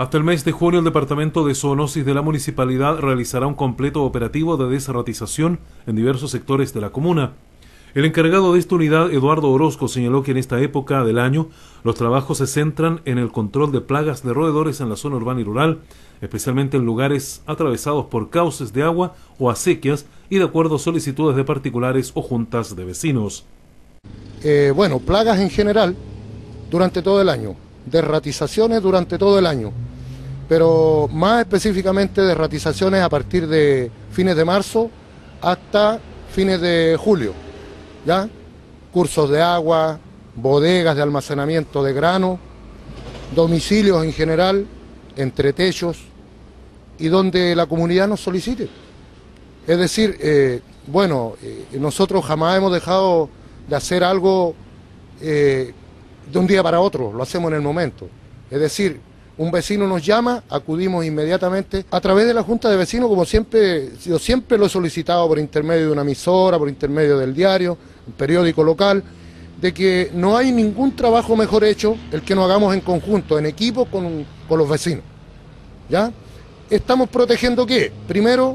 Hasta el mes de junio, el Departamento de Zoonosis de la Municipalidad realizará un completo operativo de desratización en diversos sectores de la comuna. El encargado de esta unidad, Eduardo Orozco, señaló que en esta época del año los trabajos se centran en el control de plagas de roedores en la zona urbana y rural, especialmente en lugares atravesados por cauces de agua o acequias y de acuerdo a solicitudes de particulares o juntas de vecinos. Plagas en general durante todo el año, desratizaciones durante todo el año, pero más específicamente desratizaciones a partir de fines de marzo hasta fines de julio. ¿Ya? Cursos de agua, bodegas de almacenamiento de grano, domicilios en general, entretechos y donde la comunidad nos solicite. Es decir, nosotros jamás hemos dejado de hacer algo de un día para otro, lo hacemos en el momento. Es decir, un vecino nos llama, acudimos inmediatamente a través de la Junta de Vecinos, como siempre, yo siempre lo he solicitado por intermedio de una emisora, por intermedio del diario, un periódico local, de que no hay ningún trabajo mejor hecho el que nos hagamos en conjunto, en equipo con los vecinos. ¿Ya? Estamos protegiendo ¿qué? Primero,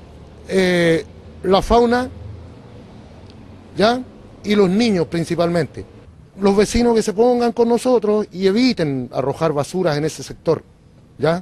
la fauna, ¿ya? Y los niños principalmente. Los vecinos que se pongan con nosotros y eviten arrojar basuras en ese sector, ¿ya?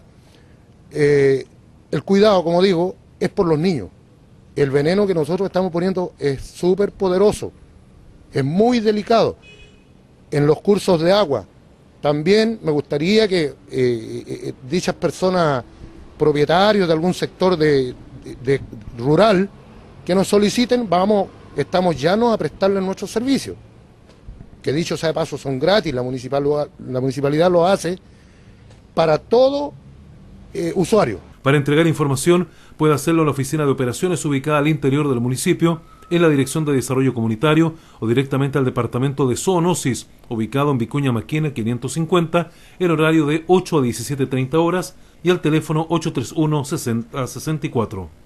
El cuidado, como digo, es por los niños. El veneno que nosotros estamos poniendo es súper poderoso, es muy delicado. En los cursos de agua, también me gustaría que dichas personas, propietarios de algún sector de rural, que nos soliciten, estamos llanos a prestarles nuestros servicios, que dicho sea de paso son gratis, la municipalidad lo hace para todo usuario. Para entregar información puede hacerlo en la oficina de operaciones ubicada al interior del municipio, en la Dirección de Desarrollo Comunitario o directamente al Departamento de Zoonosis, ubicado en Vicuña Maquena 550, en horario de 8 a 17:30 horas y al teléfono 831-6064.